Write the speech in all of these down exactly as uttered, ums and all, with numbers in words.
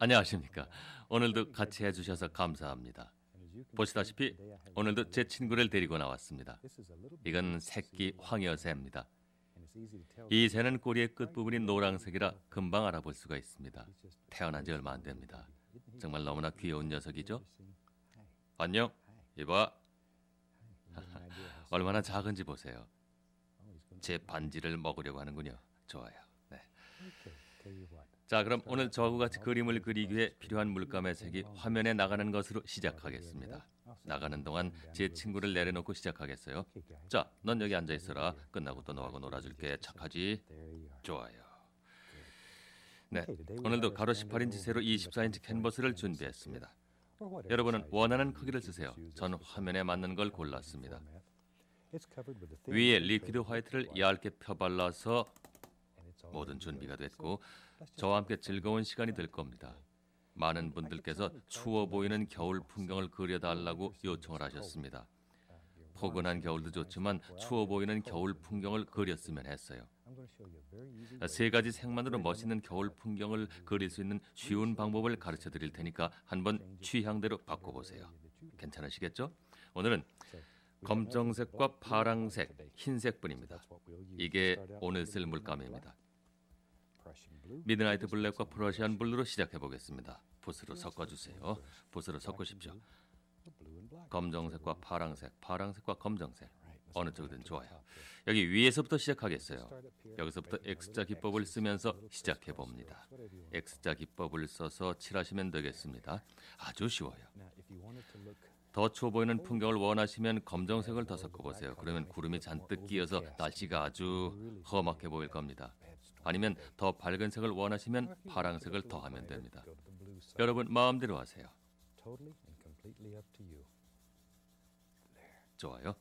안녕하십니까. 오늘도 같이 해주셔서 감사합니다. 보시다시피 오늘도 제 친구를 데리고 나왔습니다. 이건 새끼 황여새입니다. 이 새는 꼬리의 끝부분이 노란색이라 금방 알아볼 수가 있습니다. 태어난 지 얼마 안 됩니다. 정말 너무나 귀여운 녀석이죠? 안녕, 이봐. 얼마나 작은지 보세요. 제 반지를 먹으려고 하는군요. 좋아요. 네. 자, 그럼 오늘 저하고 같이 그림을 그리기 위해 필요한 물감의 색이 화면에 나가는 것으로 시작하겠습니다. 나가는 동안 제 친구를 내려놓고 시작하겠어요. 자, 넌 여기 앉아 있어라. 끝나고 또 너하고 놀아줄게. 착하지? 좋아요. 네, 오늘도 가로 십팔 인치, 세로 이십사 인치 캔버스를 준비했습니다. 여러분은 원하는 크기를 쓰세요. 전 화면에 맞는 걸 골랐습니다. 위에 리퀴드 화이트를 얇게 펴발라서 모든 준비가 됐고 저와 함께 즐거운 시간이 될 겁니다. 많은 분들께서 추워 보이는 겨울 풍경을 그려달라고 요청을 하셨습니다. 포근한 겨울도 좋지만 추워 보이는 겨울 풍경을 그렸으면 했어요. 세 가지 색만으로 멋있는 겨울 풍경을 그릴 수 있는 쉬운 방법을 가르쳐 드릴 테니까 한번 취향대로 바꿔보세요. 괜찮으시겠죠? 오늘은 검정색과 파랑색, 흰색뿐입니다. 이게 오늘 쓸 물감입니다. 미드나이트 블랙과 프러시안 블루로 시작해 보겠습니다. 붓으로 섞어주세요. 붓으로 섞으십시오. 검정색과 파랑색, 파랑색과 검정색, 어느 쪽이든 좋아요. 여기 위에서부터 시작하겠어요. 여기서부터 X자 기법을 쓰면서 시작해 봅니다. X자 기법을 써서 칠하시면 되겠습니다. 아주 쉬워요. 더 추워 보이는 풍경을 원하시면 검정색을 더 섞어보세요. 그러면 구름이 잔뜩 끼어서 날씨가 아주 험악해 보일 겁니다. 아니면 더 밝은 색을 원하시면 파랑색을 더하면 됩니다. 여러분 마음대로 하세요. 좋아요.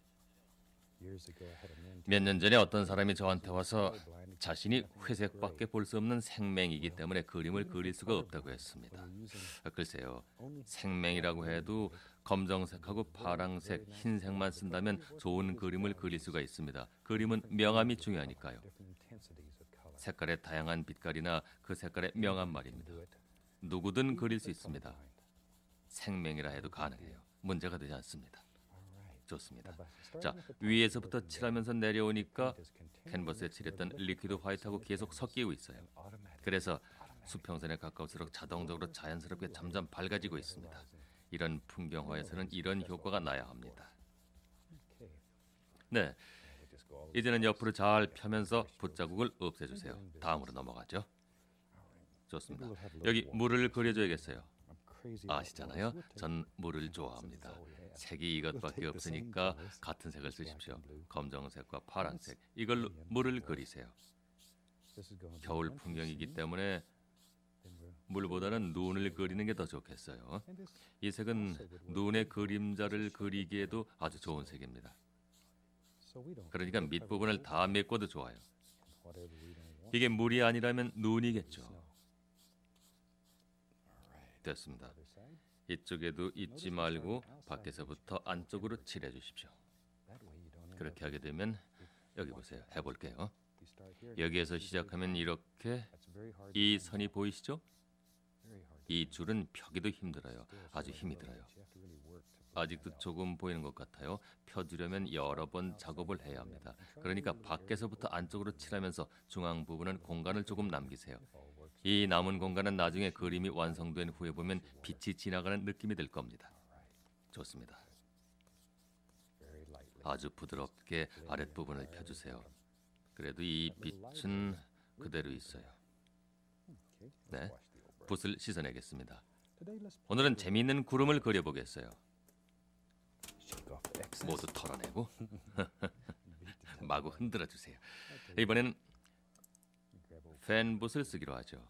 몇 년 전에 어떤 사람이 저한테 와서 자신이 회색밖에 볼 수 없는 생맹이기 때문에 그림을 그릴 수가 없다고 했습니다. 글쎄요, 생맹이라고 해도 검정색하고 파랑색, 흰색만 쓴다면 좋은 그림을 그릴 수가 있습니다. 그림은 명암이 중요하니까요. 색깔의 다양한 빛깔이나 그 색깔의 명암 말입니다. 누구든 그릴 수 있습니다. 생맹이라 해도 가능해요. 문제가 되지 않습니다. 좋습니다. 자, 위에서부터 칠하면서 내려오니까 캔버스에 칠했던 리퀴드 화이트하고 계속 섞이고 있어요. 그래서 수평선에 가까울수록 자동적으로 자연스럽게 점점 밝아지고 있습니다. 이런 풍경화에서는 이런 효과가 나야 합니다. 네, 이제는 옆으로 잘 펴면서 붓자국을 없애주세요. 다음으로 넘어가죠. 좋습니다. 여기 물을 그려줘야겠어요. 아시잖아요. 전 물을 좋아합니다. 색이 이것밖에 없으니까 같은 색을 쓰십시오. 검정색과 파란색, 이걸로 물을 그리세요. 겨울 풍경이기 때문에 물보다는 눈을 그리는 게 더 좋겠어요. 이 색은 눈의 그림자를 그리기에도 아주 좋은 색입니다. 그러니까 밑부분을 다 메꿔도 좋아요. 이게 물이 아니라면 눈이겠죠. 됐습니다. 이쪽에도 잊지 말고 밖에서부터 안쪽으로 칠해 주십시오. 그렇게 하게 되면 여기 보세요. 해볼게요. 여기에서 시작하면 이렇게 이 선이 보이시죠? 이 줄은 펴기도 힘들어요. 아주 힘이 들어요. 아직도 조금 보이는 것 같아요. 펴주려면 여러 번 작업을 해야 합니다. 그러니까 밖에서부터 안쪽으로 칠하면서 중앙 부분은 공간을 조금 남기세요. 이 남은 공간은 나중에 그림이 완성된 후에 보면 빛이 지나가는 느낌이 들 겁니다. 좋습니다. 아주 부드럽게 아랫부분을 펴주세요. 그래도 이 빛은 그대로 있어요. 네, 붓을 씻어내겠습니다. 오늘은 재미있는 구름을 그려보겠어요. 모두 털어내고 마구 흔들어주세요. 이번에는 펜붓을 쓰기로 하죠.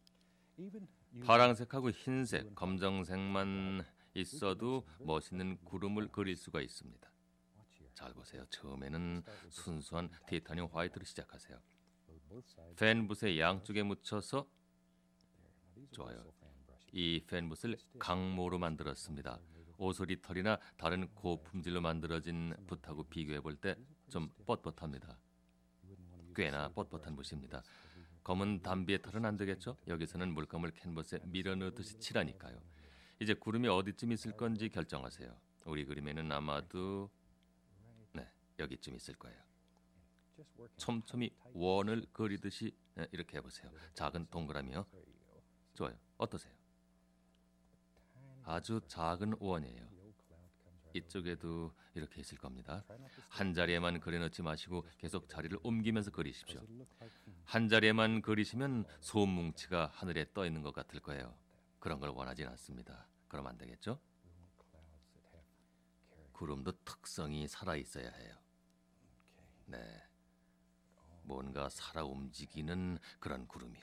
파란색하고 흰색, 검정색만 있어도 멋있는 구름을 그릴 수가 있습니다. 잘 보세요. 처음에는 순수한 티타늄 화이트로 시작하세요. 펜붓의 양쪽에 묻혀서 좋아요. 이 펜붓을 강모로 만들었습니다. 오소리털이나 다른 고품질로 만들어진 붓하고 비교해 볼 때 좀 뻣뻣합니다. 꽤나 뻣뻣한 붓입니다. 검은 담비의 털은 안 되겠죠? 여기서는 물감을 캔버스에 밀어넣듯이 칠하니까요. 이제 구름이 어디쯤 있을 건지 결정하세요. 우리 그림에는 아마도 네, 여기쯤 있을 거예요. 촘촘히 원을 그리듯이 네, 이렇게 해보세요. 작은 동그라미요. 좋아요. 어떠세요? 아주 작은 원이에요. 이쪽에도 이렇게 있을 겁니다. 한 자리에만 그려넣지 마시고 계속 자리를 옮기면서 그리십시오. 한 자리에만 그리시면 소음뭉치가 하늘에 떠 있는 것 같을 거예요. 그런 걸 원하진 않습니다. 그럼 안 되겠죠? 구름도 특성이 살아 있어야 해요. 네, 뭔가 살아 움직이는 그런 구름이요.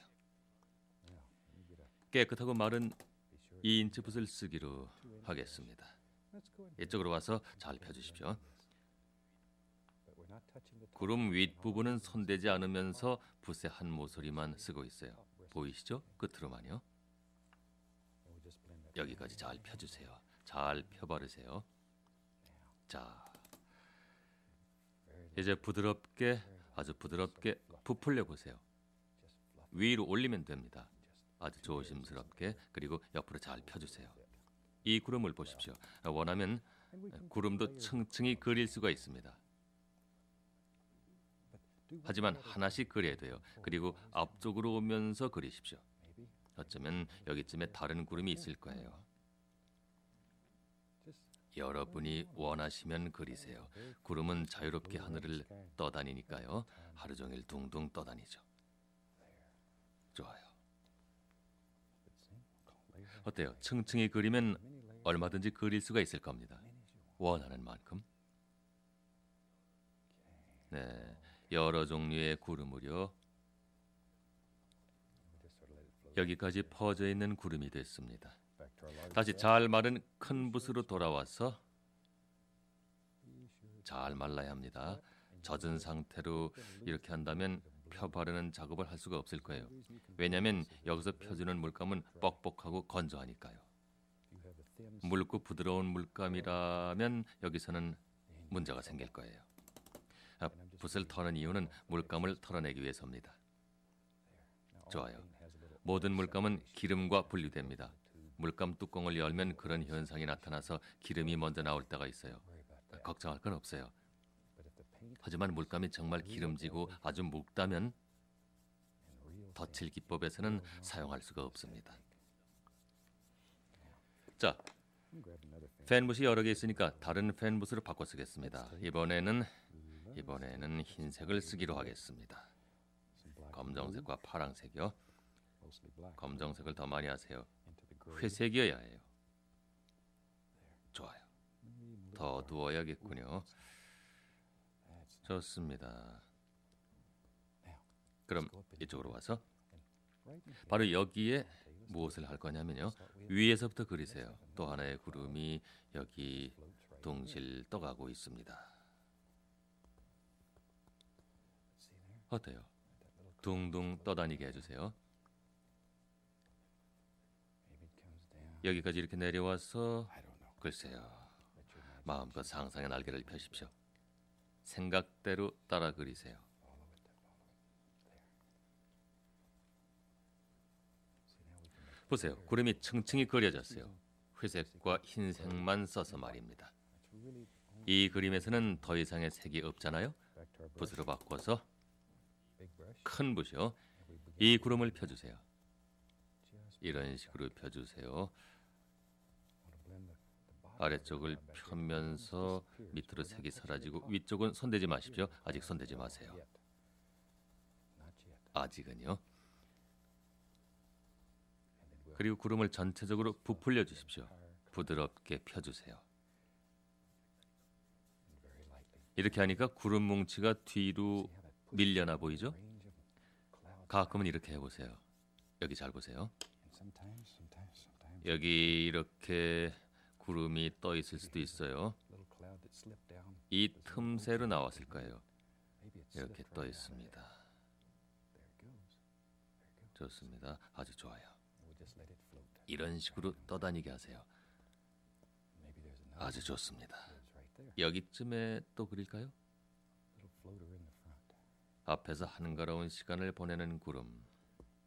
깨끗하고 마른 이 인치 붓을 쓰기로 하겠습니다. 이쪽으로 와서 잘 펴주십시오. 구름 윗부분은 손대지 않으면서 붓의 한 모서리만 쓰고 있어요. 보이시죠? 끝으로만요. 여기까지 잘 펴주세요. 잘 펴바르세요. 자, 이제 부드럽게, 아주 부드럽게 부풀려 보세요. 위로 올리면 됩니다. 아주 조심스럽게, 그리고 옆으로 잘 펴주세요. 이 구름을 보십시오. 원하면 구름도 층층이 그릴 수가 있습니다. 하지만 하나씩 그려야 돼요. 그리고 앞쪽으로 오면서 그리십시오. 어쩌면 여기쯤에 다른 구름이 있을 거예요. 여러분이 원하시면 그리세요. 구름은 자유롭게 하늘을 떠다니니까요. 하루 종일 둥둥 떠다니죠. 좋아요. 어때요? 층층이 그리면 얼마든지 그릴 수가 있을 겁니다. 원하는 만큼. 네, 여러 종류의 구름을요. 여기까지 퍼져 있는 구름이 됐습니다. 다시 잘 마른 큰 붓으로 돌아와서 잘 말라야 합니다. 젖은 상태로 이렇게 한다면 펴 바르는 작업을 할 수가 없을 거예요. 왜냐하면 여기서 펴주는 물감은 뻑뻑하고 건조하니까요. 묽고 부드러운 물감이라면 여기서는 문제가 생길 거예요. 아, 붓을 터는 이유는 물감을 털어내기 위해서입니다. 좋아요. 모든 물감은 기름과 분리됩니다. 물감 뚜껑을 열면 그런 현상이 나타나서 기름이 먼저 나올 때가 있어요. 걱정할 건 없어요. 하지만 물감이 정말 기름지고 아주 묽다면 덧칠 기법에서는 사용할 수가 없습니다. 자, 펜붓이 여러 개 있으니까 다른 펜붓으로 바꿔 쓰겠습니다. 이번에는 이번에는 흰색을 쓰기로 하겠습니다. 검정색과 파란색이요. 검정색을 더 많이 하세요. 회색이어야 해요. 좋아요. 더 어두워야겠군요. 좋습니다. 그럼 이쪽으로 와서 바로 여기에 무엇을 할 거냐면요. 위에서부터 그리세요. 또 하나의 구름이 여기 둥실 떠가고 있습니다. 어때요? 둥둥 떠다니게 해주세요. 여기까지 이렇게 내려와서 글쎄요. 마음껏 상상의 날개를 펴십시오. 생각대로 따라 그리세요. 보세요. 구름이 층층이 그려졌어요. 회색과 흰색만 써서 말입니다. 이 그림에서는 더 이상의 색이 없잖아요. 붓으로 바꿔서 큰 붓이요. 이 구름을 펴주세요. 이런 식으로 펴주세요. 아래쪽을 펴면서 밑으로 색이 사라지고 위쪽은 손대지 마십시오. 아직 손대지 마세요. 아직은요. 그리고 구름을 전체적으로 부풀려 주십시오. 부드럽게 펴주세요. 이렇게 하니까 구름 뭉치가 뒤로 밀려나 보이죠? 가끔은 이렇게 해보세요. 여기 잘 보세요. 여기 이렇게 구름이 떠 있을 수도 있어요. 이 틈새로 나왔을 거예요. 이렇게 떠 있습니다. 좋습니다. 아주 좋아요. 이런 식으로 떠다니게 하세요. 아주 좋습니다. 여기쯤에 또 그릴까요? 앞에서 한가로운 시간을 보내는 구름.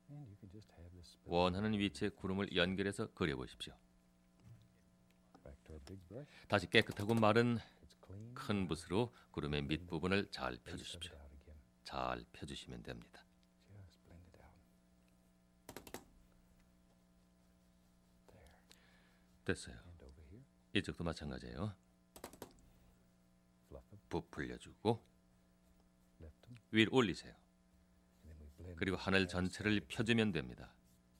원하는 위치에 구름을 연결해서 그려보십시오. 다시 깨끗하고 마른 큰 붓으로 구름의 밑부분을 잘 펴주십시오. 잘 펴주시면 됩니다. 됐어요. 이쪽도 마찬가지예요. 부풀려주고 위로 올리세요. 그리고 하늘 전체를 펴주면 됩니다.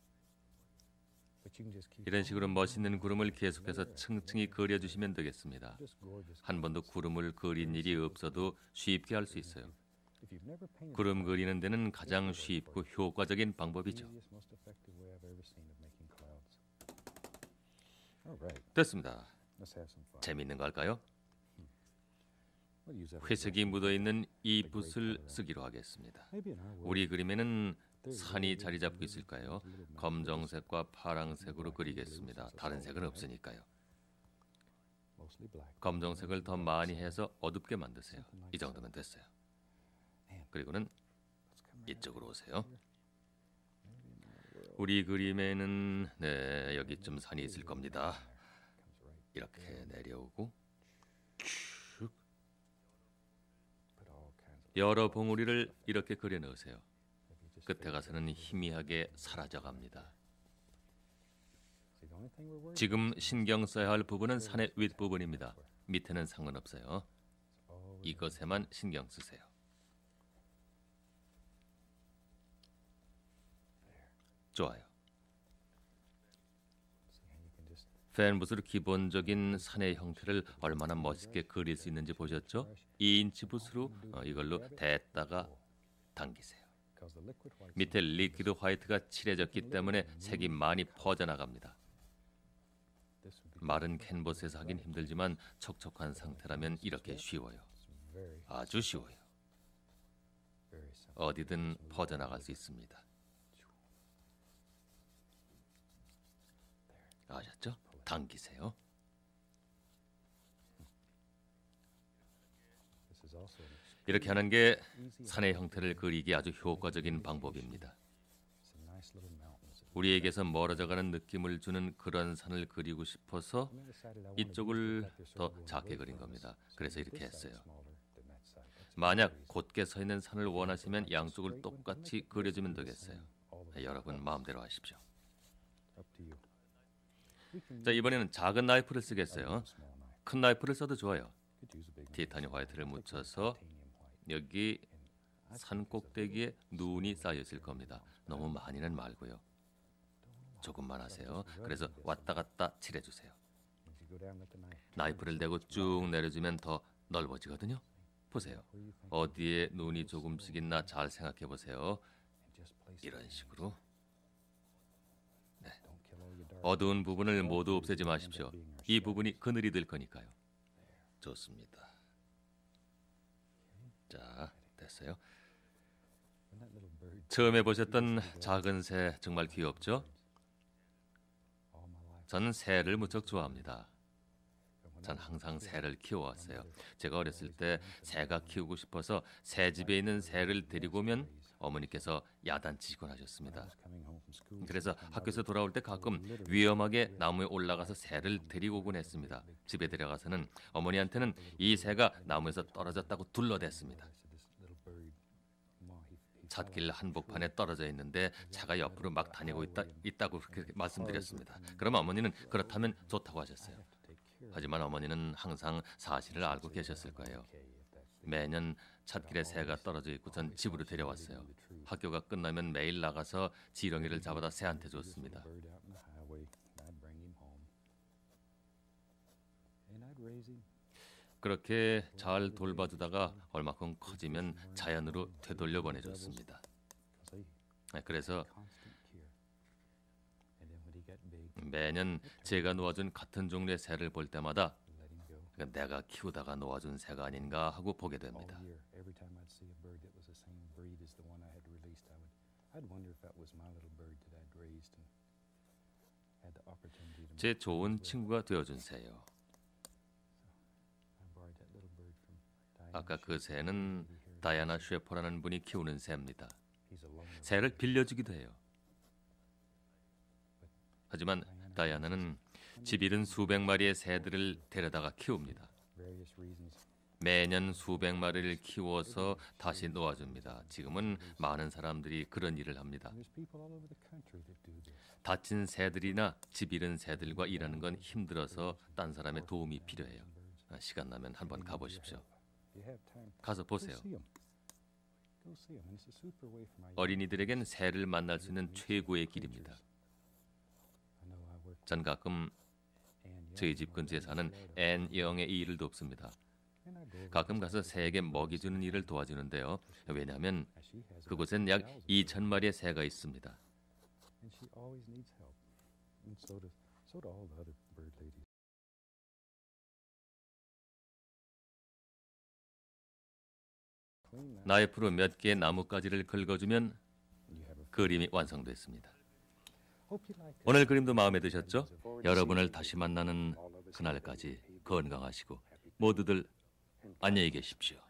이런 식으로 멋있는 구름을 계속해서 층층이 그려주시면 되겠습니다. 한 번도 구름을 그린 일이 없어도 쉽게 할 수 있어요. 구름 그리는 데는 가장 쉽고 효과적인 방법이죠. 됐습니다. 재미있는 거 할까요? 회색이 묻어있는 이 붓을 쓰기로 하겠습니다. 우리 그림에는 산이 자리 잡고 있을까요? 검정색과 파랑색으로 그리겠습니다. 다른 색은 없으니까요. 검정색을 더 많이 해서 어둡게 만드세요. 이 정도면 됐어요. 그리고는 이쪽으로 오세요. 우리 그림에는 네, 여기쯤 산이 있을 겁니다. 이렇게 내려오고 쭉 여러 봉우리를 이렇게 그려 넣으세요. 끝에 가서는 희미하게 사라져갑니다. 지금 신경 써야 할 부분은 산의 윗부분입니다. 밑에는 상관없어요. 이것에만 신경 쓰세요. 좋아요. 펜붓으로 기본적인 산의 형태를 얼마나 멋있게 그릴 수 있는지 보셨죠? 이 인치 붓으로 어, 이걸로 댔다가 당기세요. 밑에 리퀴드 화이트가 칠해졌기 때문에 색이 많이 퍼져나갑니다. 마른 캔버스에서 하긴 힘들지만 촉촉한 상태라면 이렇게 쉬워요. 아주 쉬워요. 어디든 퍼져나갈 수 있습니다. 아셨죠? 당기세요. 이렇게 하는 게 산의 형태를 그리기 아주 효과적인 방법입니다. 우리에게서 멀어져가는 느낌을 주는 그런 산을 그리고 싶어서 이쪽을 더 작게 그린 겁니다. 그래서 이렇게 했어요. 만약 곧게 서 있는 산을 원하시면 양쪽을 똑같이 그려주면 되겠어요. 여러분 마음대로 하십시오. 자, 이번에는 작은 나이프를 쓰겠어요. 큰 나이프를 써도 좋아요. 티타늄 화이트를 묻혀서 여기 산 꼭대기에 눈이 쌓여 있을 겁니다. 너무 많이는 말고요. 조금만 하세요. 그래서 왔다 갔다 칠해주세요. 나이프를 대고 쭉 내려주면 더 넓어지거든요. 보세요. 어디에 눈이 조금씩 있나 잘 생각해 보세요. 이런 식으로. 네. 어두운 부분을 모두 없애지 마십시오. 이 부분이 그늘이 될 거니까요. 좋습니다. 자, 됐어요. 처음에 보셨던 작은 새 정말 귀엽죠? 저는 새를 무척 좋아합니다. 전 항상 새를 키워왔어요. 제가 어렸을 때 새가 키우고 싶어서 새집에 있는 새를 데리고 오면 어머니께서 야단치시곤 하셨습니다. 그래서 학교에서 돌아올 때 가끔 위험하게 나무에 올라가서 새를 데리고 오곤 했습니다. 집에 들어가서는 어머니한테는 이 새가 나무에서 떨어졌다고 둘러댔습니다. 찻길 한복판에 떨어져 있는데 차가 옆으로 막 다니고 있다, 있다고 그렇게 말씀드렸습니다. 그럼 어머니는 그렇다면 좋다고 하셨어요. 하지만 어머니는 항상 사실을 알고 계셨을 거예요. 매년 찻길에 새가 떨어져 있고 전 집으로 데려왔어요. 학교가 끝나면 매일 나가서 지렁이를 잡아다 새한테 줬습니다. 그렇게 잘 돌봐주다가 얼마큼 커지면 자연으로 되돌려 보내줬습니다. 그래서 매년 제가 놓아준 같은 종류의 새를 볼 때마다 내가 키우다가 놓아준 새가 아닌가 하고 보게 됩니다. 제 좋은 친구가 되어준 새요. 아까 그 새는 다이아나 셰퍼라는 분이 키우는 새입니다. 새를 빌려주기도 해요. 하지만 다이아나는 집 잃은 수백 마리의 새들을 데려다가 키웁니다. 매년 수백 마리를 키워서 다시 놓아줍니다. 지금은 많은 사람들이 그런 일을 합니다. 다친 새들이나 집 잃은 새들과 일하는 건 힘들어서 딴 사람의 도움이 필요해요. 시간 나면 한번 가보십시오. 가서 보세요. 어린이들에겐 새를 만날 수 있는 최고의 길입니다. 전 가끔 저희 집 근처에 사는 앤 영의 이 일을 돕습니다. 가끔 가서 새에게 먹이 주는 일을 도와주는데요. 왜냐하면 그곳엔 약 이천 마리의 새가 있습니다. 나이프로 몇 개의 나뭇가지를 긁어주면 그림이 완성됐습니다. 오늘 그림도 마음에 드셨죠? 여러분을 다시 만나는 그날까지 건강하시고 모두들 안녕히 계십시오.